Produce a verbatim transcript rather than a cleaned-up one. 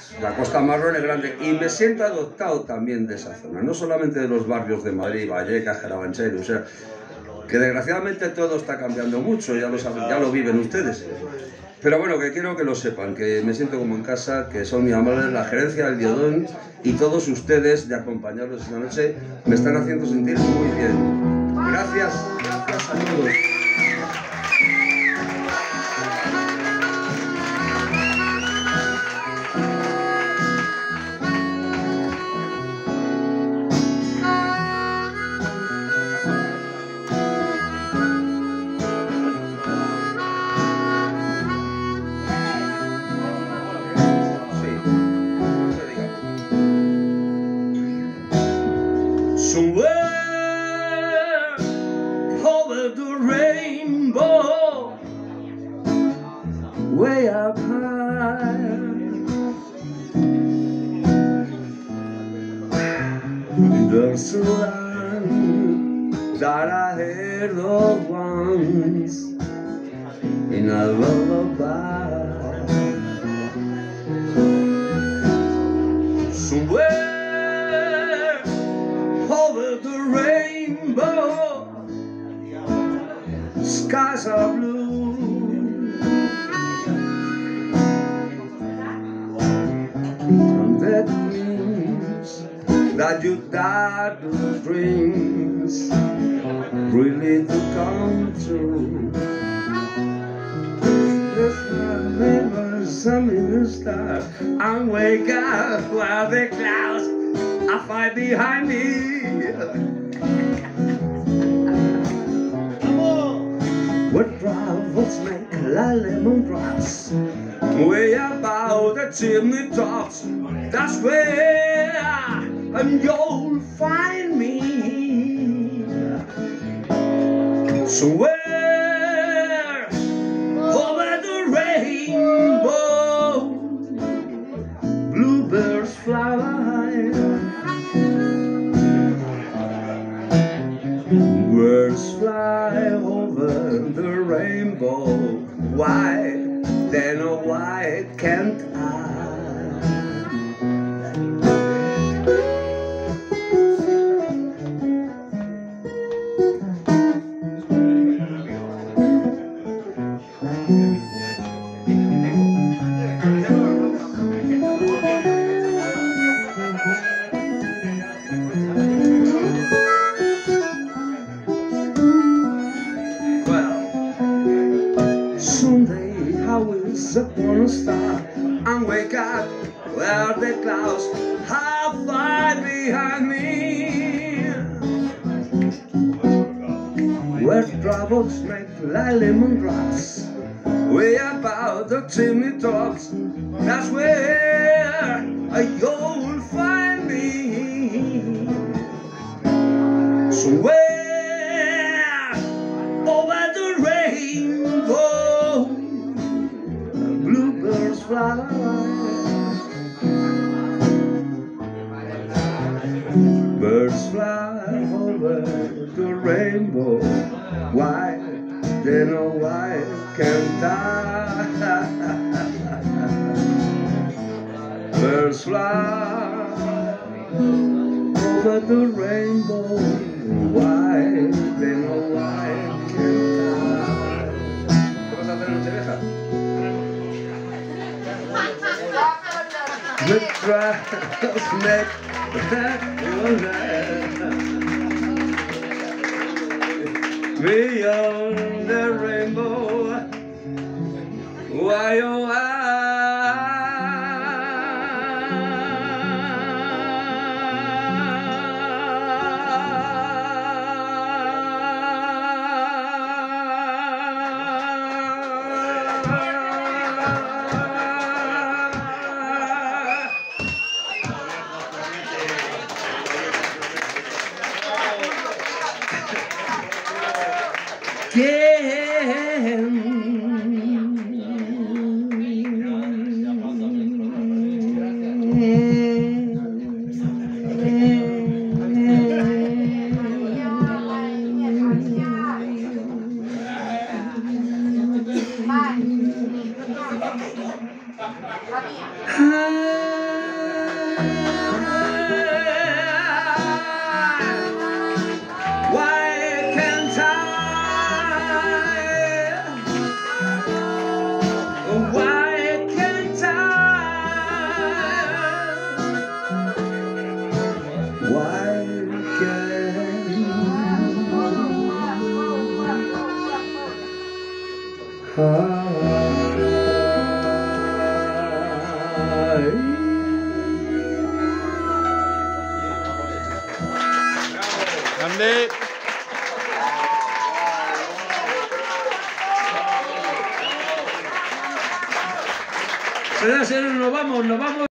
La Costa Marrón es grande y me siento adoptado también de esa zona, no solamente de los barrios de Madrid, Vallecas, Carabanchel, o sea, que desgraciadamente todo está cambiando mucho, ya lo saben, ya lo viven ustedes. Pero bueno, que quiero que lo sepan, que me siento como en casa, que son muy amables, la gerencia del Diodon y todos ustedes de acompañarlos esta noche me están haciendo sentir muy bien. Gracias, gracias a todos. Somewhere over the rainbow, way up high, there's a land that I heard of once in a lullaby. Somewhere over the rainbow, skies are blue, and that means that you died those dreams really to come true. There's something to start and wake up while the clouds I find behind me. What travels make like lemon drops, way about the chimney tops. That's where and you'll find me. Somewhere over the rainbow, bluebirds fly high. Birds fly over the rainbow. Why, then oh why can't I? Upon a star and wake up where the clouds have far behind me, where troubles make like lemon drops, way about the chimney tops. That's where you'll find me. Somewhere over the rainbow, bluebirds fly. Birds fly over the rainbow. Why, then oh why can't I? Birds fly over the rainbow. Why, then oh why can't I? ¿Qué vas a hacer en Nochevieja? The trials make your life beyond the rainbow. Why oh why? ¿Quién Grande. Señoras y señores, nos vamos, nos vamos.